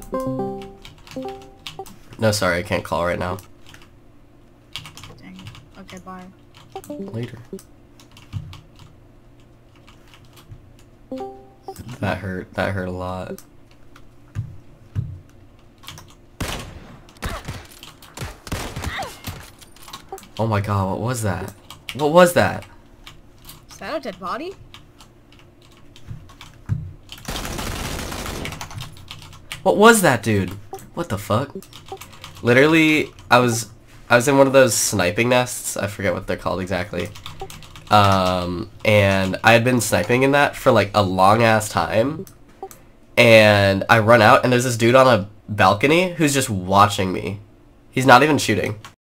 No, sorry, I can't call right now. Dang. Okay, bye. Later. That hurt. That hurt a lot. Oh my god, what was that? What was that? Is that a dead body? What was that, dude? What the fuck? Literally, I was in one of those sniping nests. I forget what they're called exactly. And I had been sniping in that for like a long ass time. And I run out and there's this dude on a balcony who's just watching me. He's not even shooting.